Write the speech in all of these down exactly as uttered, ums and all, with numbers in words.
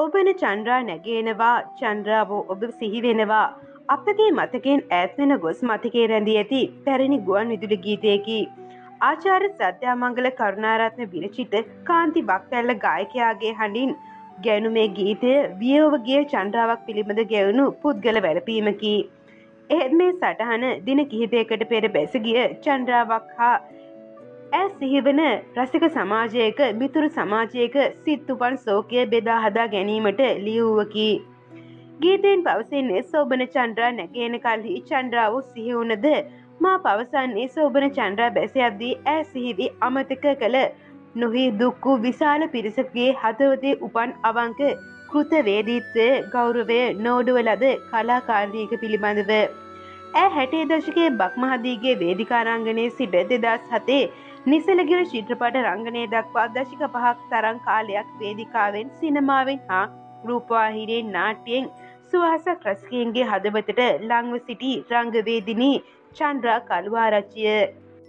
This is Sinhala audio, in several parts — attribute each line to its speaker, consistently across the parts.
Speaker 1: සෝබන චන්ද්‍රා නැගේනවා චන්ද්‍රාවෝ ඔබ සිහි වෙනවා අපගේ මතකයෙන් ඈත් වෙන ගොස් මතකයේ රැඳී ඇති පැරණි ගුවන් විදුලි ගීතයකි. ආචාර්ය සත්‍යාමංගල කරුණාරත්න විරචිත කාන්ති බක්පැල්ල ගායකයාගේ හඬින් ගැයුණු මේ ගීතය වියෝව ගිය චන්ද්‍රාවක් පිළිබඳ ගැයුණු පුද්ගල වැළපීමකි. එහෙත් මේ සටහන දින කිහිපයකට පෙර බැස ගිය චන්ද්‍රාවක් හා ඇ සිහිවන රසික සමාජයක මිතුරු සමාජයක සිත් උපන් සෝකය බෙදා හදා ගැනීමට ලියවුවකි. ගීතයෙන් පවසන්නේ සෝබන චන්ද්‍රා නැගෙන කල්හි චන්ද්‍රාව සිහි වුණද මා පවසන්නේ සෝබන චන්ද්‍රා බැසයද්දී ඇ සිහිවි අමතක කළ නොහි දුක් වූ විශාල පිරිසකගේ හදවතේ උපන් අවංක කෘතවේදීත්වය ගෞරවය නෝඩුව ලද කලාකාරණයක පිළිබඳව. ඇ හැටේ දශකයේ බක්මහදීගේ වේදිකාරංගනයේ සිට දෙදස් හතේ නිසලගිර චිත්‍රපට රංගනය දක්වා දශක පහක් තරම් කාලයක් වේදිකාවෙන් සිනමාවෙන් හා රූපවාහිනියෙන් නාට්‍යයෙන් සුවහසක් රසිකයන්ගේ හදවතට ලංව සිටි රංගවේදිනී චන්ද්‍රා කළුආරච්චිය.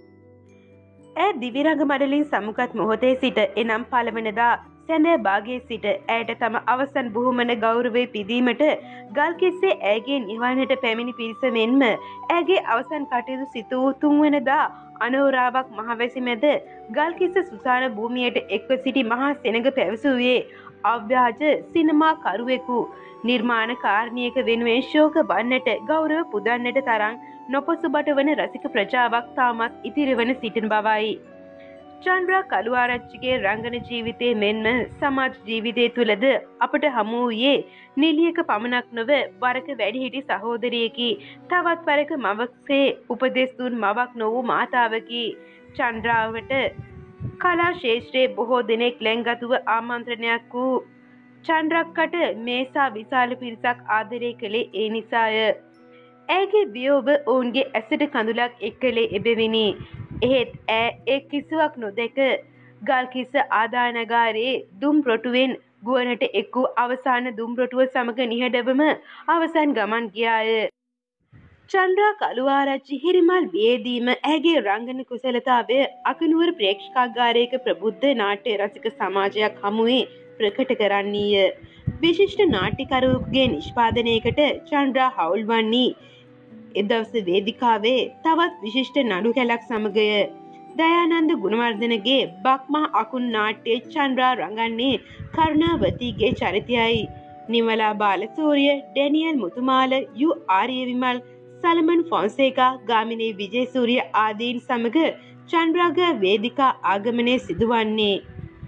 Speaker 1: ඇය දිවිරංග මඩලින් සමුගත් මොහොතේ සිට එනම් පළවනදා සැඳෑ භාගයේ සිට ඇයට තම අවසන් බුහුමන ගෞරවය පිදීමට ගල්කිස්සේ ඇයගේ නිවන්නට පැමිණි පිරිස මෙන්ම ඇයගේ අවසන් කටයුතු සිදු තුන්වනදා අනෝරාවක් මහවැසි මැද ගල්කිස්ස සුසාන භූමියට එක්ව සිටි මහා සෙනඟ පැවසුවේ අව්‍යාජ සිනමා කරුවෙකු නිර්මාණකාරණියක වෙනුවෙන් ශෝක වන්නට ගෞරව පුදන්නට තරම් නොපසුබට වන රසික ප්‍රජාවක් තාමත් ඉතිරිවන සිටින බවයි. චන්ද්‍රා කළුආරච්චිගේ රංගන ජීවිතයේ මෙන්ම සමාජ ජීවිතය තුළද අපට හමු වූයේ නිලියක පමණක් නොව වරක වැඩිහිටි සහෝදරියකි. තවත් වරක මවක්සේ උපදෙස් දුන් මවක් නොවූ මාතාවකි. චන්ද්‍රාවට කලා ශේෂ්ත්‍රයේ බොහෝ දෙනෙක් ලැංගතුව ආමන්ත්‍රණයක් වූ චන්ද්‍රක්කට මේසා විශාල පිරිසක් ආදරය කළේ ඒ නිසාය. ඇයගේ වියෝව ඔවුන්ගේ ඇසට කඳුලක් එක් කළේ එබැවිනි. එහෙත් ඇය ඒ කිසිවක් නොදැක ගල්කිස්ස ආදායනගාරයේ දුම්රොටුවෙන් ගුවනට එක් වූ අවසාන දුම්රොටුව සමග නිහඬවම අවසන් ගමන් ගියාය. චන්ද්‍රා කළුආරච්චි හිරිමල් වියේදීම ඇගේ රංගන කුසලතාවය අකනුවර ප්‍රේක්ෂකාගාරයක ප්‍රබුද්ධ නාට්‍ය රසික සමාජයක් හමුවේ ප්‍රකට කරන්නීය. විශිෂ්ට නාට්‍යකරුවෙකුගේ නිෂ්පාදනයකට චන්ද්‍රා හවුල් වන්නේ එදවස වේදිකාවේ තවත් විශිෂ්ට නඩු කැලක් සමගය. දයානන්ද ගුණවර්ධනගේ බක්මහ අකුන් නාට්‍යයේ චන්ද්‍රා රඟන්නේ කරුණාවතීගේ චරිතයයි. Nimala Balasuriya, Daniel Muthumala, U Ariyawimal, Solomon Fonseka, Gamini Wijesuriya ආදීන් සමග චන්ද්‍රාගේ වේදිකා ආගමනය සිදුවන්නේ.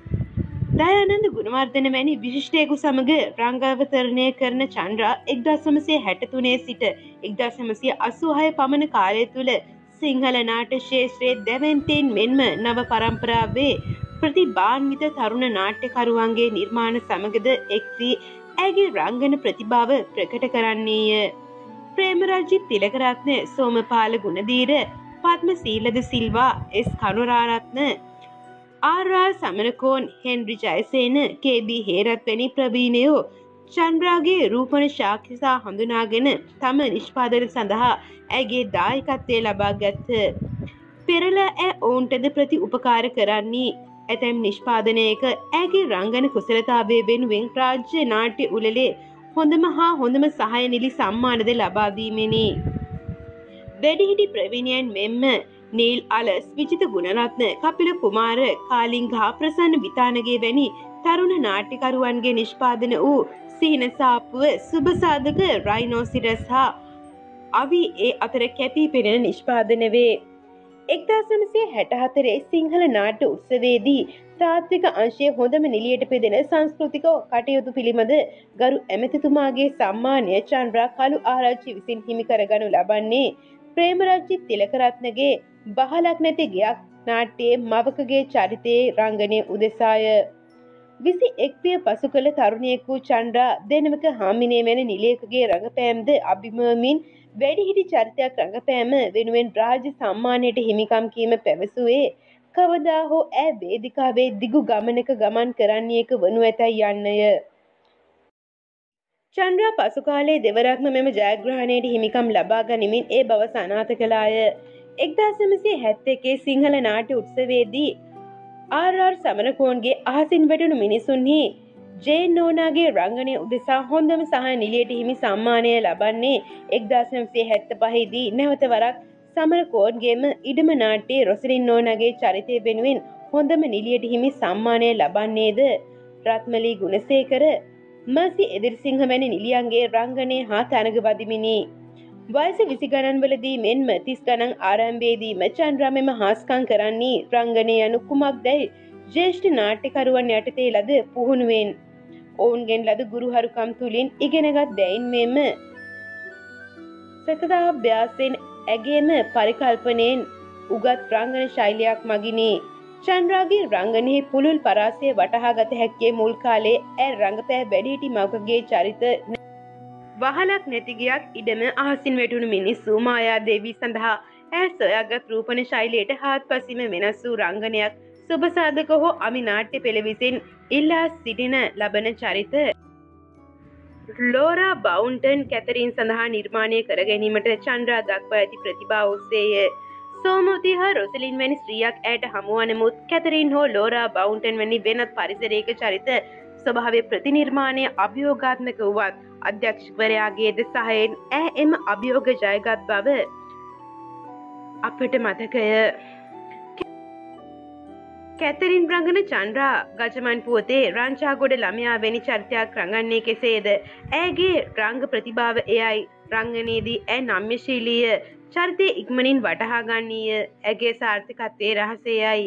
Speaker 1: දයානන්ද ගුණවර්ධන වැනි විශිෂ්ටයෙකු සමග රංගාවතරණය කරන චන්ද්‍රා එක්දහස් නවසිය හැට තුනේ සිට එක්දහස් නවසිය අසූ හය පමණ කාලය තුළ සිංහල නාට්‍ය ක්ෂේත්‍රයේ දැවැන්තයින් මෙන්ම නව පරම්පරාවේ ප්‍රතිභාන්විත තරුණ නාට්‍යකරුවන්ගේ නිර්මාණ සමගද එක් වී ඇගේ රංගන ප්‍රතිභාව ප්‍රකට කරන්නේය. Premarajith Tilakaratne, Somapala Gunadheera, Padmaseela de Silva, S Karunaratne, R R. Samarakoon, Henry Jayasena, K B. Herath වැනි ප්‍රවීණයෝ චන්ද්‍රාගේ රූපණ ශාක්‍යසා හඳුනාගෙන තම නිෂ්පාදන සඳහා ඇගේ දායකත්වය ලබා ගත්හ. පෙරලා ඇ ඔවුන්ටද ප්‍රති උපකාර කරන්නේ ඇතැම් නිෂ්පාදනයක ඇගේ රංගන කුසලතාවය වෙනුවෙන් රාජ්‍ය නාට්‍ය උළෙලේ හොඳම හා හොඳම සහාය නිලි සම්මානද ලබාදීමෙනි. වැඩිහිටි ප්‍රවීණයන් මෙන්ම නීල් අලස්, විජිත ගුණරත්න, කපිල කුමාර, කාලිංග හා ප්‍රසන්න විතානගේ වැනි තරුණ නාට්‍යකරුවන්ගේ නිෂ්පාදන වූ සිහින සාප්පුව, සුබසාධක, රයිනෝසිරස් හා අවි ඒ අතර කැපී පෙනෙන නිෂ්පාදන වේ. එක්දහස් නවසිය හැට හතරේ සිංහල නාට්‍ය උත්සවයේදී තාත්වික අංශයේ හොඳම නිළියට පෙදෙන සංස්කෘතික කටයුතු පිළිබඳ ගරු ඇමතිතුමාගේ සම්මානය චන්ද්‍රා කළුආරච්චි විසින් හිමි කරගනු ලබන්නේ ප්‍රේමරාජිත් තිලකරත්නගේ බහලක් නැති ගයක් නාට්‍යයේ මවකගේ චරිතයේ රංගනය උදෙසාය. විසි එක් පිය පසු කළ තරුණියෙකු චන්ද්‍රා දෙනමක හාමිනේ වැනි නිලයකගේ රඟපෑම්ද අභිමවමින් වැඩිහිටි චරිතයක් රඟපෑම වෙනුවෙන් රාජ්‍ය සම්මානයට හිමිකම් කීම පැවසුවේ කවදා හෝ ඈ වේදිකාවේ දිගු ගමනක ගමන් කරන්නියක වනු ඇතැයි යන්නය. චන්ද්‍රා පසු කාලයේ දෙවරක්ම මෙම ජයග්‍රහණයට හිමිකම් ලබා ගනිමින් ඒ බව සනාථ කළාය. එක්දහස් නවසිය හැත්තෑ එකේ සිංහල නාට්‍ය උත්සවයේදී ආර්.ආර්. සමරකෝන්ගේ අහසින් වැටුණු මිනිසුන්හි ජේන් නෝනාගේ රංගනය උදෙසා හොඳම සහ නිලියට හිමි සම්මානය ලබන්නේ එක්දාස් නවසිය හැත්තෑ දී නැවත වරක් සමරකෝන්ගේම ඉඩම නාට්‍යයේ රොසලින් නෝනාගේ චරිතය වෙනුවෙන් හොඳම නිලියට හිමි සම්මානය ලබන්නේද රත්මලී ගුණසේකර මර්සි එදිරිසිංහ වැනි නිලියන්ගේ රංගනය හා තරඟ වදිමිනි. වයස විසි ගණන්වලදී මෙන්ම තිස් ගණන් ආරම්භයේදීම චන්ද්‍රා මෙම හාස්කම් කරන්නේ රංගනය යනු කුමක්දැයි ජ්‍යෙෂ්ඨ නාට්‍යකරුවන් යටතේ ලද පුහුණුවෙන් ඔවුන්ගෙන් ලද ගුරුහරුකම් තුළින් ඉගෙනගත් දැයින් මෙම සතතාභ්‍යාසයෙන් ඇගේම පරිකල්පනයෙන් උගත් රංගන ශෛලියක් මගිනි. චන්ද්‍රාගේ රංගනයේ පුළුල් පරාසය වටහා ගත හැක්කේ මුල් කාලේ ඇ රංගපෑ වැඩිහිටි මවකගේ චරිත වහලක් නැති ගියක් ඉඩම අහසින් වැටුණු මිනිස්සු මායා දේවී සඳහා ඇ සොයාගත් රූපණ ශෛලියට හාත්පසින්ම වෙනස් වූ රංගනයක් සුබසාධක හෝ අමිනාට්‍ය පෙළ විසින් ඉල්ලා සිටින ලබන චරිත ලෝරා බවුන්ටන් කැතරින් සඳහා නිර්මාණය කර ගැනීමට චන්ද්‍රා දක්වා ඇති ප්‍රතිභා ඔස්සේය. සෝමෝති හා රොසලින් වැනි ස්ත්‍රියක් ඇයට හමුවන නමුත් කැතරින් හෝ ලෝරා බවුන්ටන් වැනි වෙනත් පරිසරයක චරිත ස්වභාවයේ ප්‍රතිනිර්මාණය අභියෝගාත්මක වුවත් අධ්‍යක්ෂකවරයාගේ ද සහයෙන් ඇ එම අභියෝග ජයගත් බව අපට මතකය. කැතරින් රංගන චන්ද්‍රා ගජමන් පුවතේ රංචාගොඩ ළමයා වැනි චරිතයක් රඟන්නේ කෙසේද? ඇගේ රංග ප්‍රතිභාව එයයි. රංගනයේදී ඇ නම්‍යශීලීය චරිතය ඉක්මනින් වටහා ගන්නීය. ඇගේ සාර්ථකත්වයේ රහසයයි.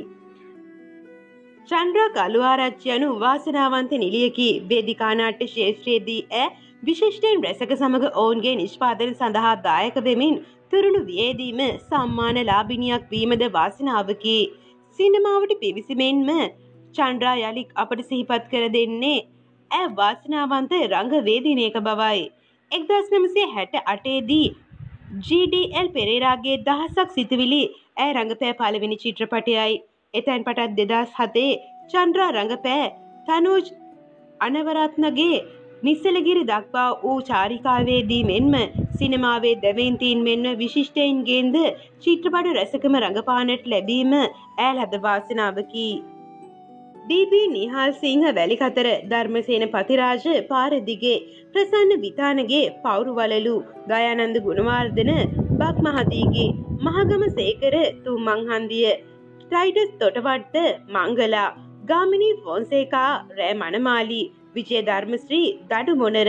Speaker 1: චන්ද්‍රා කළුආරච්චි යනු වාසනාවන්ත නිලියකි. වේදිකා නාට්‍ය ක්ෂේත්‍රයේදී ඇ විශිෂ්ටයෙන් රැසක සමග ඔවුන්ගේ නිෂ්පාදන සඳහා දායක වෙමින් තුරුණු වියේදීම සම්මාන ලාභිනියක් වීමද වාසනාවකි. සිනමාවට පිවිසෙමින්ම චන්ද්‍රා යලික් අපට සිහිපත් කර දෙන්නේ ඇ වාසනාවන්ත රංගවේදිනියක බවයි. එක්දාස් නවසිය හැට අටේ දී ජී ඩී එල් පෙරේරාගේ දහසක් සිතුවිලි ඇ රංගපෑ පළවෙනි චිත්‍රපටයයි. එතැන් පටන් දෙදාස් හතේ චන්ද්‍රා රංගපෑ තනෝජ් අනවරත්නගේ නිස්සලගිරි දක්වා වූ චාරිකාවේදී මෙන්ම සිනමාවේ දැවීන්තීන් මෙන්ම විශිෂ්ටයින්ගේන්ද චිත්‍රපට රැසකම රඟපානට ලැබීම ඈ ලද වාසනාවකි. ඩී බී නිහාල් සිංහ වැලිකතර ධර්මසේන පතිරාජ පාරදිගේ ප්‍රසන්න විතානගේ පවුරු වලලු දයානන්ද ගුණවර්ධන බක් මහදීගේ මහගම සේකර තුම්මංහන්දිය ටයිටස් තොටවට්ට මංගලා ගාමිණී ෆොන්සේකා රෑ මනමාලි විජය ධර්මශ්‍රී දඩු මොනර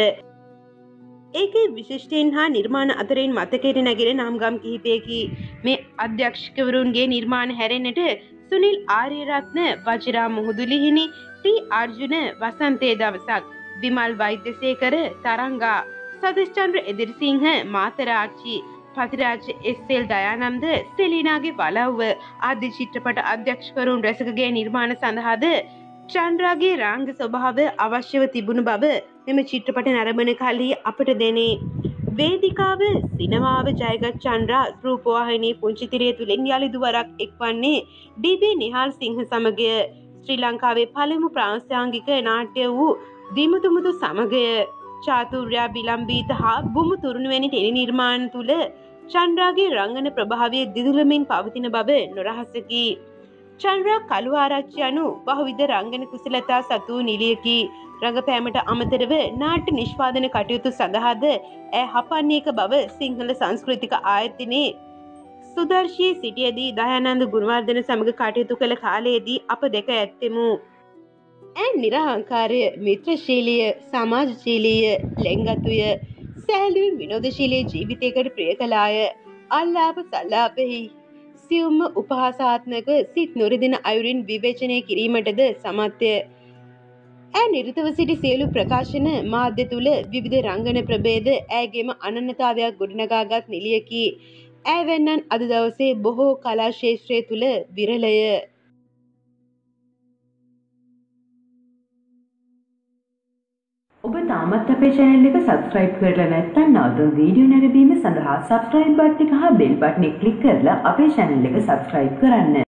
Speaker 1: ඒකේ විශිෂ්ටයෙන් හා නිර්මාණ අතරින් මතකයට නැගෙන නම්ගම් කිහිපයකි. මේ අධ්‍යක්ෂකවරුන්ගේ නිර්මාණ හැරෙන්නට සුනිල් ආරියරත්න වජිරා මුහුදුලිහිණි ටී අර්ජුන වසන්තේ දවසක් විමල් වෛද්‍යසේකර තරංගා සදස්චන්ද්‍ර එදිරිසිංහ මාතරාච්චි පතිරාජ එස් එල් දයානන්ද සෙලීනාගේ වලව්ව ආදී චිත්‍රපට අධ්‍යක්ෂකවරුන් රැසකගේ නිර්මාණ සඳහාද චන්ද්‍රාගේ රාංග ස්වභාව අවශ්‍යව තිබුණු බව මෙම චිත්‍රපට නරඹන කල්හි අපට දැනේ. වේදිකාව සිනමාව ජයගත් චන්ද්‍රා රූපවාහිනී පුංචි තිරය තුළින් යළිදු වරක් එක්වන්නේ ඩී බී නිහාල් සිංහ සමගය. ශ්‍රී ලංකාවේ පළමු ප්‍රාංශාංගික නාට්‍ය වූ දිමුතුමුතු සමගය චාතුර්යා විලම්බීත හා බුමු තුරුණු වැනි ටෙලි නිර්මාණ තුළ චන්ද්‍රාගේ රංගන ප්‍රභාවය දිදුලමින් පවතින බව නොරහසකි. චන්ද්‍රා කළුආරච්චි යනු බහුවිධ රංගන කුසලතා සතු නිලියකි. රඟපෑමට අමතරව නාට්‍ය නිෂ්පාදන කටයුතු සඳහාද ඇය හපන්නේක බව සිංහල සංස්කෘතික ආයතනයේ සුදර්ශී සිටියදී දයානන්ද ගුණවර්ධන සමග කටයුතු කළ කාලයේදී අප දැක ඇත්තෙමු. ඇය නිරහංකාරය, මිත්‍රශීලීය, සමාජශීලීය, ලෙන්ගතුය, සැහැල්ලුවෙන් විනෝදශීලී ජීවිතයකට ප්‍රිය කළාය. අල්ලාප සල්ලාපෙහි සියුම්ම උපහාසාත්මක සිත් නොරිදෙන අයුරින් විවේචනය කිරීමටද සමත්ය. ඇය නිරතව සිටි සියලු ප්‍රකාශන මාධ්‍ය තුළ විවිධ රංගන ප්‍රභේද ඇයගේම අනන්‍යතාවයක් ගොඩනගාගත් නිලියකි. ඇය වෙන්නන් අද දවසේ බොහෝ කලා ක්ෂේත්‍රය තුළ විරලය.
Speaker 2: ඔබ තාමත් අපේ channel එක subscribe කරලා නැත්නම් නවතුම් වීඩියෝ නැරඹීම සඳහා subscribe බටන් එක හා bell බටන් එක click කරලා අපේ channel එක subscribe කරන්න.